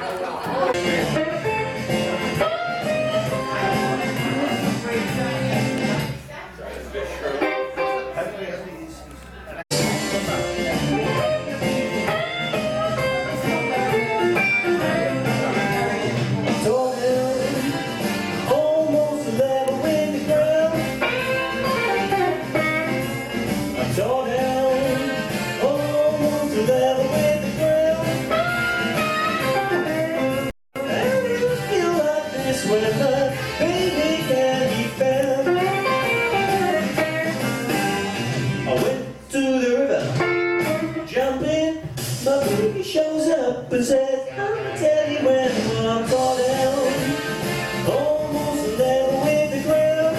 Shows up and says, I'll tell you when I'm fall down, almost level with the ground.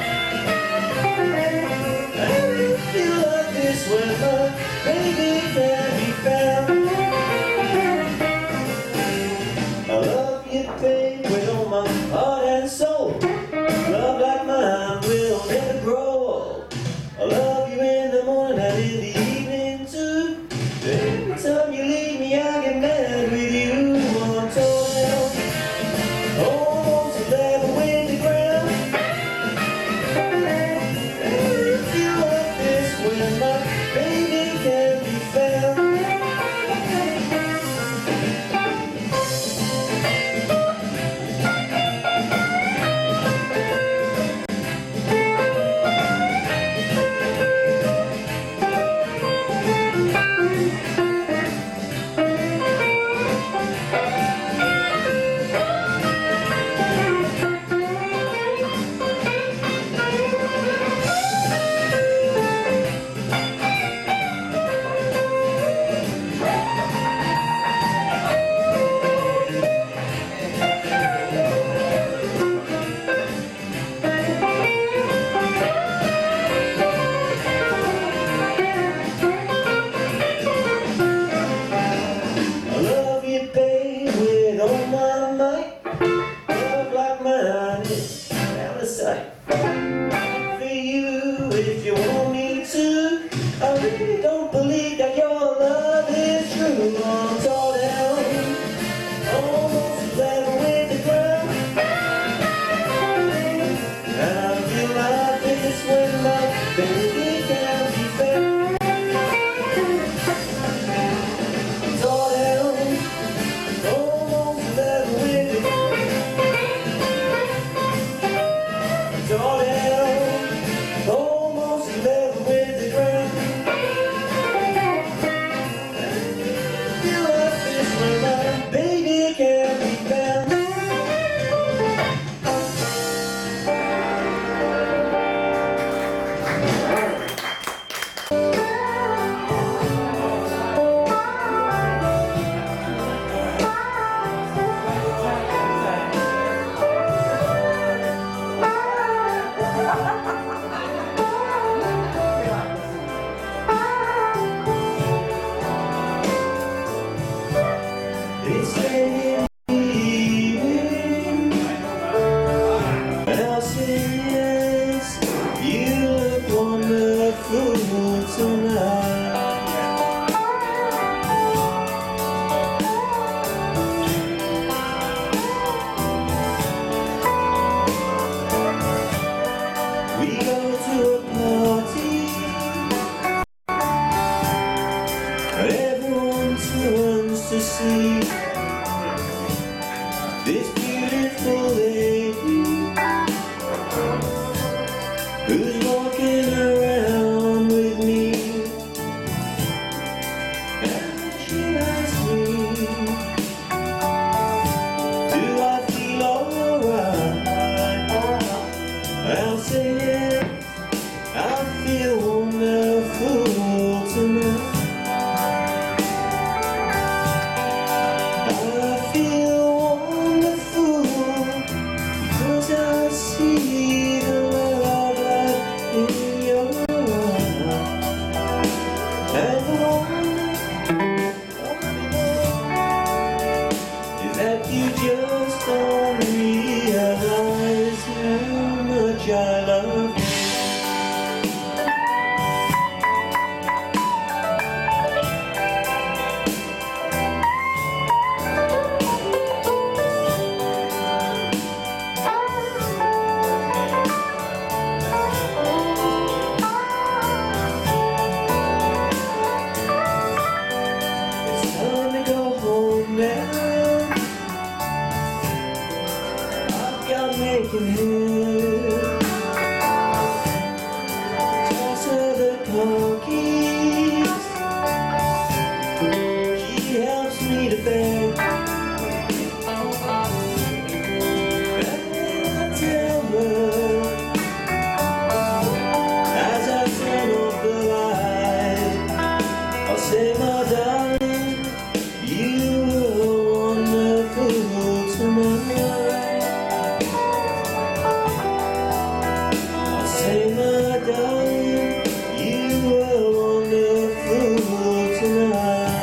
I really feel like this when my baby can be found. I love you, babe, with all my heart and soul. Love like mine will never grow old. I love you in the morning and in the evening too. Every time you leave me, I get mad with you. I'm torn down, almost level with the ground. I really feel like this when my baby can be found. For you, if you want me to, I really don't believe that your love is true. I'm torn down, almost level with the ground. And I feel like this when my baby can't be found. I'm torn down, almost level with the ground. Torn down, almost level with the ground. Feel like this when my baby can't be found. It's raining evening, and I'll say yes, you look wonderful tonight. We go to a party, everyone turns to see this beautiful lady who's walking around with me, and she likes me. Do I feel alright? I'll say yes, I feel wonderful tonight. I feel wonderful because I see the love light in your eyes. And the wonder is that you just don't realize how much I love you. ahead. Toss her the car keys. He helps me to bed. And I tell her as I turn off the light, I'll say, my darling, you were wonderful tonight. I'll say, my darling, you were wonderful tonight.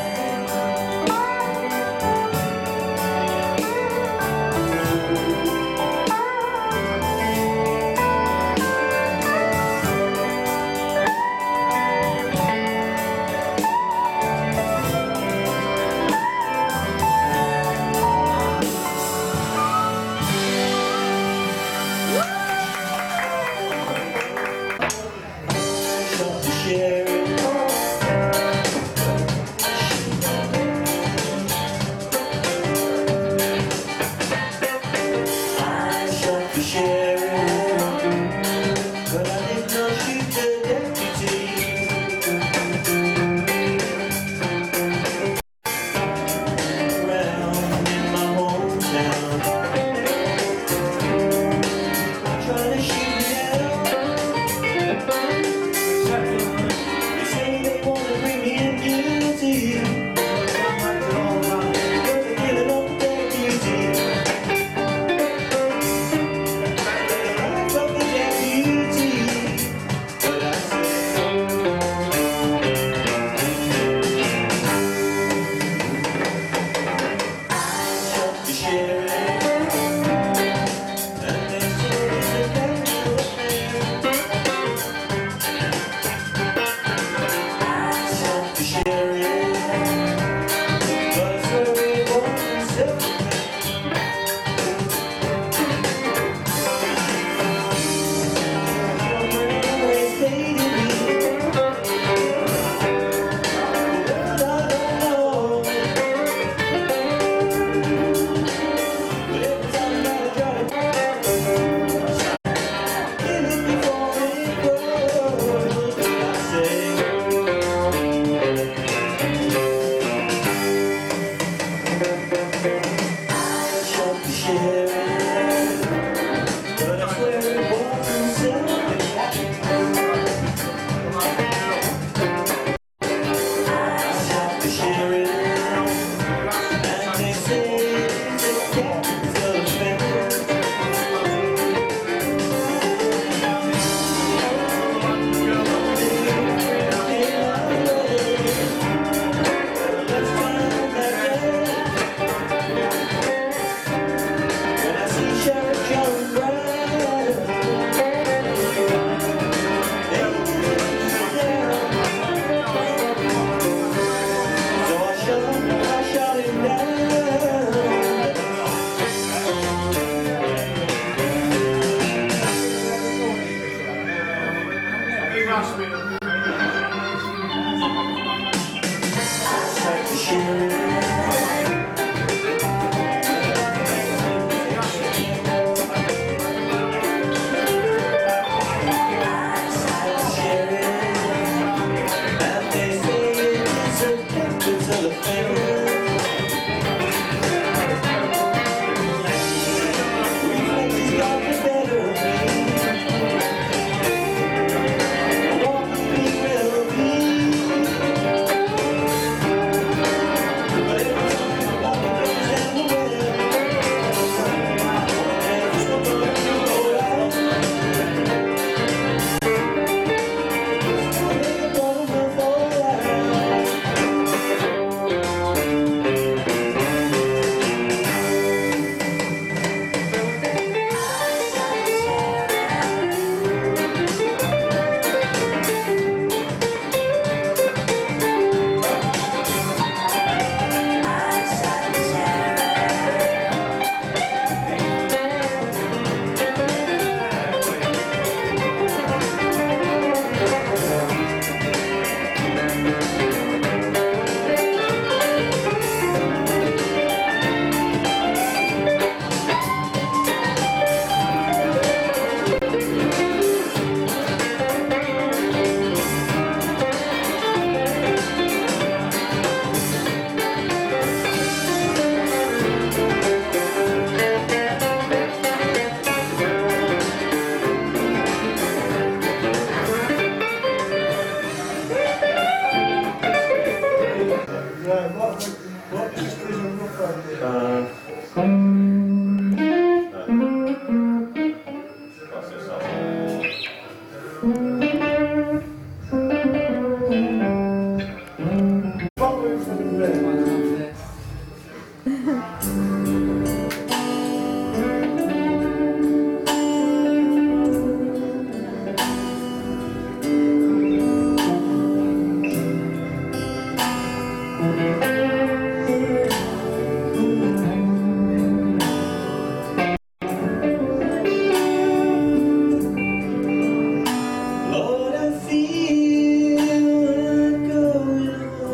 Lord, I feel like going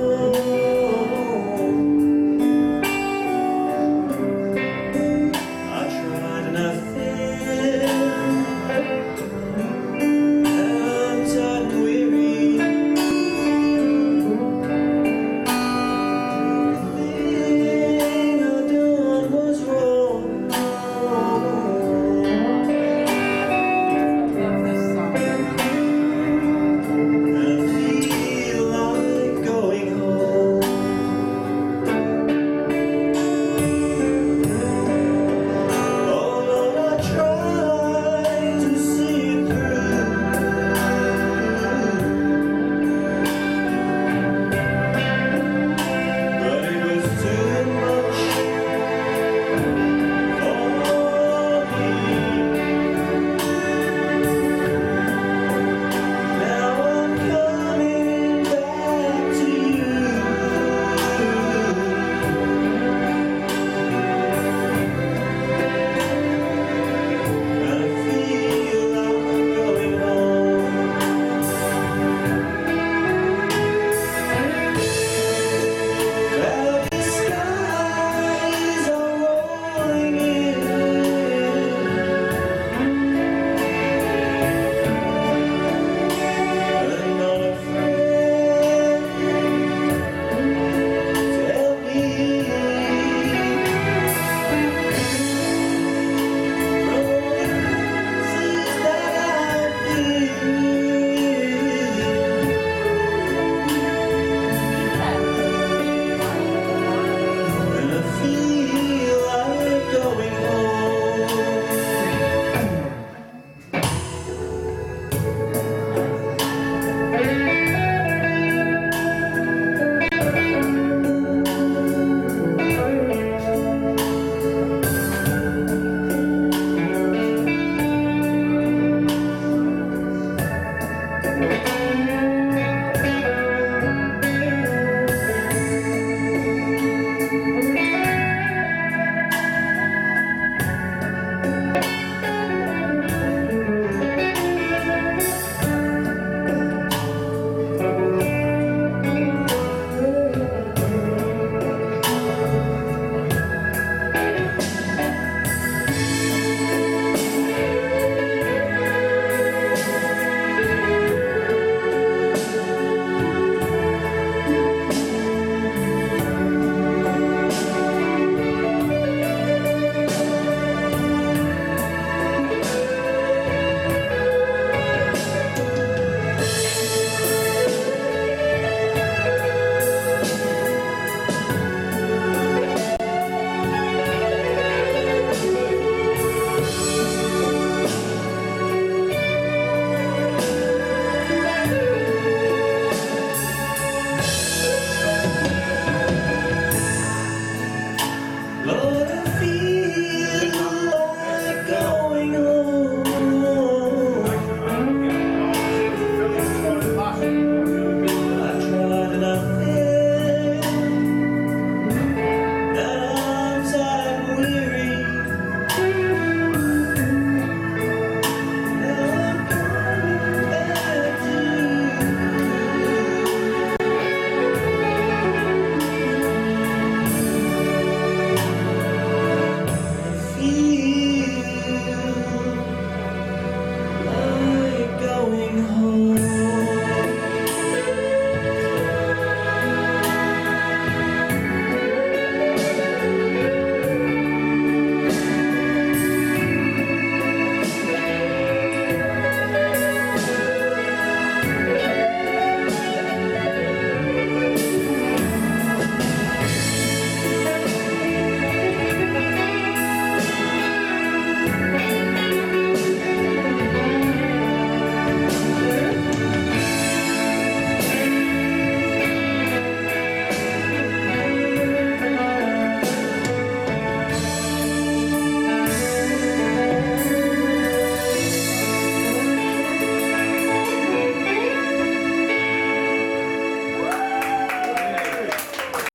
home. I tried and I failed. I'm tired and weary. Everything I've done was wrong. I feel like going home. Oh Lord, I tried to see it through, but it was too much for me. Now I'm coming back to you. I feel like going home. Cloudy skies are rolling in, and not a friend to help me from all the places that I've been, and I feel like going home. Lord, I feel